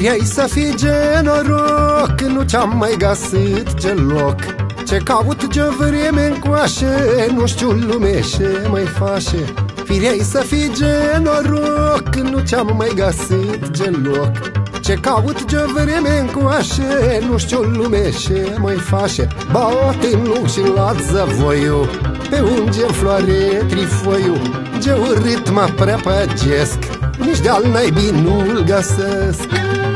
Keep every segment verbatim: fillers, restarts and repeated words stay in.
Firea-i să fii genoroc, nu ți-am mai găsit ce loc. Ce caut ce vreme încoașe, nu știu lume ce mai face. Firea-i să fii genoroc, nu ți-am mai găsit ce loc. Ce caut ce vreme încoașe, nu știu lume ce mai face. Bate în loc și la zăvoiu, pe unge în floare trifoiu. Ce urât mă prepăgesc, nici de-al naibii nu-l găsesc.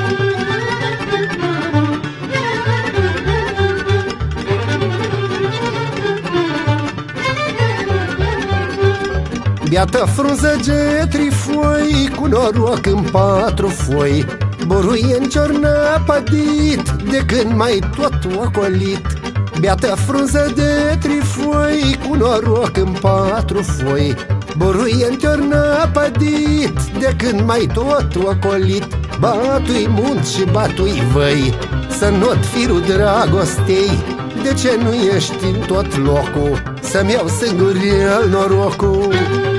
Biată frunză de trifoi, cu noroc în patru foi. Boruie în ciornă pădit, de când mai tot ocolit. Biată frunză de trifoi, cu noroc în patru foi. Boruie în ciornă pădit, de când mai tot ocolit. Batui munți și batui văi, să not firul dragostei. De ce nu ești în tot locul, să-mi iau singur el norocul?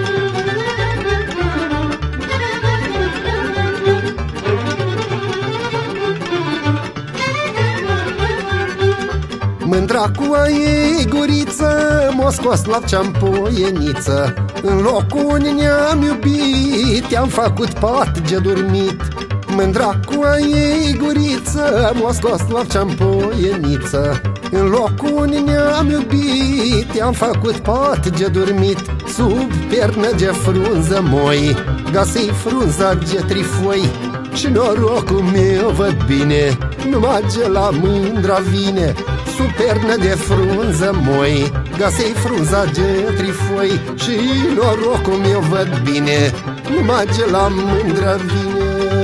Mândra cu a ei guriță, m-o scos la ce-am poieniță. În locul unde ne-am iubit, te-am făcut pat de dormit. Mândra cu a ei guriță, m-o scos la ce-am poieniță. În locul unde ne-am iubit, te-am făcut pat de dormit. Sub pernă de frunză moi, găsi frunza de trifoi. Și norocul meu văd bine, numai ce la mândra vine. Sub pernă de frunză moi, găsei frunza de trifoi. Și norocul meu văd bine, numai ce la mândra vine.